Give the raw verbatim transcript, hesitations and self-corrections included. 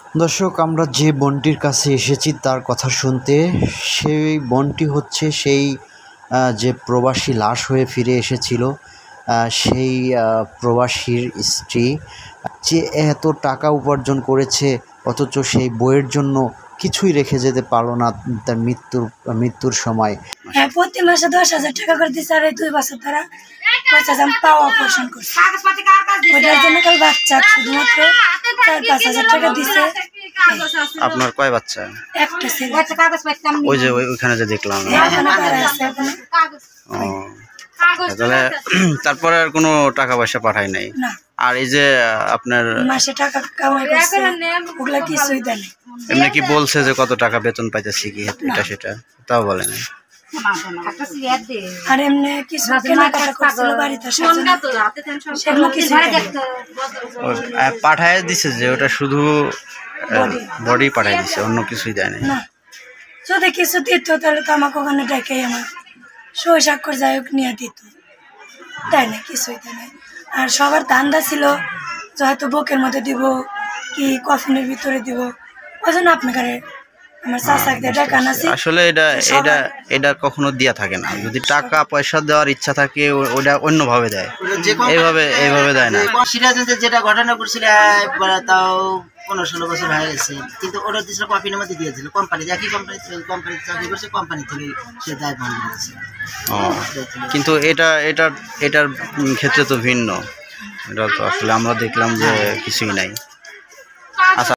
দর্শক, আমরা যে বোনটির কাছে এসেছি তার কথা শুনতে, সেই বোনটি হচ্ছে সেই আহ, যে প্রবাসী লাশ হয়ে ফিরে এসেছিল, আহ, সেই আহ, প্রবাসীর স্ত্রী, যে এত টাকা উপার্জন করেছে অথচ সেই বইয়ের জন্য কিছুই রেখে যেতে পারলো না তার মৃত্যুর মৃত্যুর সময়। হ্যাঁ, প্রতি মাসে দশ হাজার টাকা করে দিচ্ছে, আর এই দুই বছর তারা পঞ্চাশ হাজার পাওয়া অপারেশন করছে। ওইটার জন্য কাল বাচ্চা শুধুমাত্র চার পাঁচ হাজার টাকা দিচ্ছে। আপনার কয় বাচ্চা? একটা ছেলে। ওই যে ওইখানে যে দেখলাম। এখনো পাড়া আছে, এখনো। ও, তাহলে তারপরে আর কোনো টাকা পয়সা পাঠায় নাই? না। আর এই যে আপনার মাসে টাকা কামাই করছে, ওগুলা কিছুই দেয় না। এমনি কি বলছে যে কত টাকা বেতন পাইতেছি কি এটা সেটা? তাও বলে না। আর এমনি কিছু কেনাকাটা করছিল বাড়িতে, সেগুলো কিছু পাঠায় দিছে যে ওটা শুধু বডি পাঠায় দিছে, অন্য কিছুই দেয় না। না, যদি কিছু দিত তাহলে তো আমাকে ওখানে ডেকে আমার সই স্বাক্ষর যাই হোক নিয়ে দিত, তাই না? কিছুই দেয় না। আর সবার ধান্দা ছিল যে হয়তো বুকের মধ্যে দিব কি কফিনের ভিতরে দিব, ওই জন্য আপনাকে আমার চাচাকে ডেকা নাছি। আসলে এটা এটা এটা কখনো দেয়া থাকে না। যদি টাকা পয়সা দেওয়ার ইচ্ছা থাকে ওটা অন্যভাবে দেয়, এইভাবে এইভাবে দেয় না। সিরাজগঞ্জে যেটা ঘটনা করছিল তাও পনেরো ষোলো বছর হয়ে গেছে, কিন্তু ওরা দিয়েছিল কফিনের মধ্যে দিয়েছিল কোম্পানি, একই কোম্পানি কোম্পানি চাকরি করছে, কোম্পানি থেকে সে দায় বহন করেছে। কিন্তু এটা এটার এটার ক্ষেত্রে তো ভিন্ন। এটা তো আসলে আমরা দেখলাম যে কিছুই নাই। আচ্ছা।